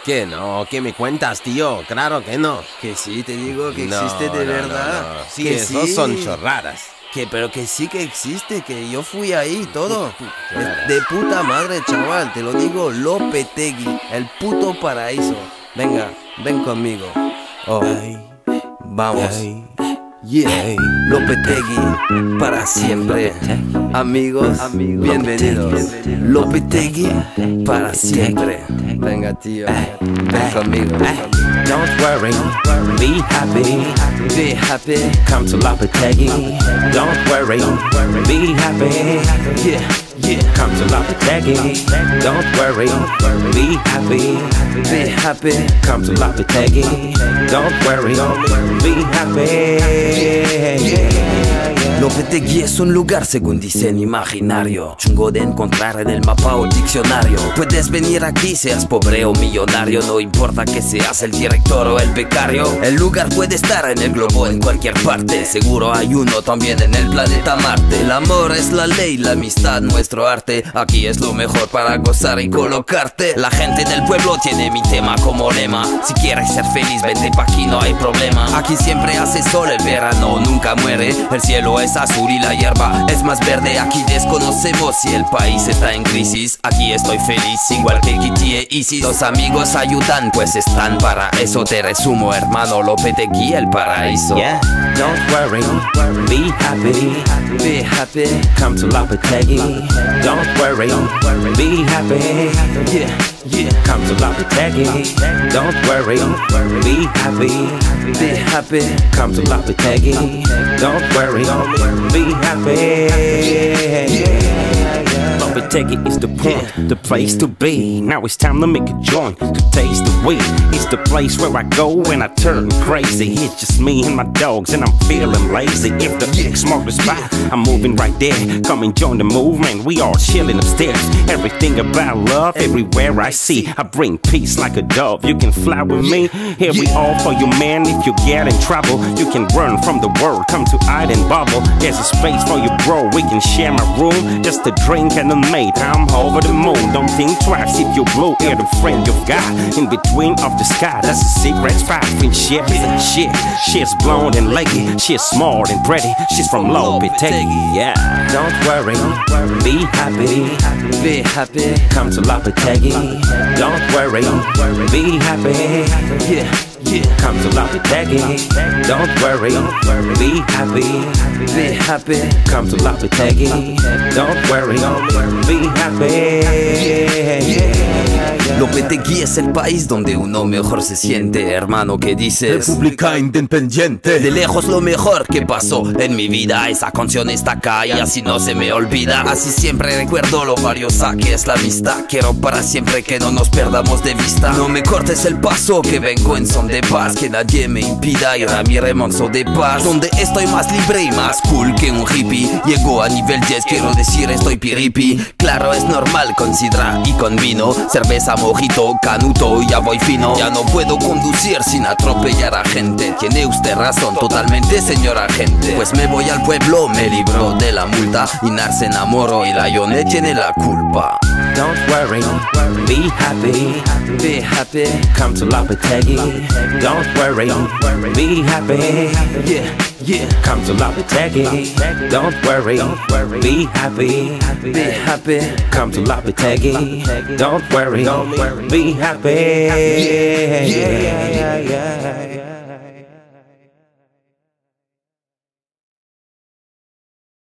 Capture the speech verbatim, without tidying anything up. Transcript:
¿Qué no? ¿Qué me cuentas, tío? Claro que no. Que sí, te digo que No, existe de no, verdad. no, no. Sí, que eso sí. son chorradas. Que pero que sí que existe, que yo fui ahí todo. Chorradas. De, de puta madre, chaval, te lo digo, Lopetegui, el puto paraíso. Venga, ven conmigo. Oh, vamos. Yeah, Lopetegui, para siempre. Amigos, bienvenidos. Lopetegui, para siempre. Venga, tío, ven conmigo. Don't worry, be happy, Be happy, come to Lopetegui. Don't worry, be happy, yeah, yeah. come to Lopetegui. Don't worry, be happy, Be happy, come to Lopetegui. Don't worry, be happy. Lopetegui es un lugar según dicen imaginario, chungo de encontrar en el mapa o diccionario. Puedes venir aquí seas pobre o millonario, no importa que seas el director o el becario. El lugar puede estar en el globo en cualquier parte, seguro hay uno también en el planeta Marte. El amor es la ley, la amistad nuestro arte, aquí es lo mejor para gozar y colocarte. La gente del pueblo tiene mi tema como lema, si quieres ser feliz vente pa' aquí no hay problema. Aquí siempre hace sol, el verano nunca muere, el cielo es azul y la hierba es más verde. Aquí desconocemos si el país está en crisis, aquí estoy feliz igual que Kitty e Isis. Los amigos ayudan pues están para eso, te resumo hermano, Lopetegui el paraíso. Yeah, don't worry, be happy, Be happy, come to Lopetegui. Don't worry, be happy, yeah, yeah. come to Lopetegui. Don't worry, be happy, Be happy, come to Lopetegui. Don't worry, be happy. Lopetegui is the point, the place to be. Now it's time to make a joint, to taste the weed. It's the place where I go when I turn crazy. It's just me and my dogs and I'm feeling lazy. If the smoke is spot, I'm moving right there. Come and join the movement, we all chilling upstairs. Everything about love, everywhere I see. I bring peace like a dove, you can fly with me. Here we all for you man, if you get in trouble. You can run from the world, come to hide and bubble. There's a space for you bro, we can share my room. Just a drink and a mate, I'm over the moon. Don't think twice if you blow air the friend you've got. In between of the sky, that's a secret spot. When shit, shit, she's blonde and leggy. She's smart and pretty, she's from Lopetegui, yeah. Don't worry, be happy, be happy, come to Lopetegui. Don't worry, be happy, yeah, yeah. come to Lopetegui. Don't worry, be happy, Be happy, come to Lopetegui. Don't worry, be happy. Lopetegui es el país donde uno mejor se siente, hermano, ¿qué dices? República Independiente. De lejos lo mejor que pasó en mi vida, esa canción está acá y así no se me olvida. Así siempre recuerdo lo valiosa que es la amistad. Quiero para siempre que no nos perdamos de vista. No me cortes el paso, que vengo en son de paz, que nadie me impida ir a mi remanso de paz, donde estoy más libre y más cool que un hippie. Llego a nivel diez, quiero decir estoy piripi. Claro, es normal con sidra y con vino, cerveza, mojito, canuto, ya voy fino. Ya no puedo conducir sin atropellar a gente. Tiene usted razón totalmente, señor agente. Pues me voy al pueblo, me libro de la multa. Inar se enamoró y la Yone tiene la culpa. Don't worry, be happy, Be happy, come to Lopetegui. Don't worry, be happy, yeah, yeah. come to Lopetegui. Don't worry, be happy, Be happy, come to Lopetegui. Don't worry, be happy.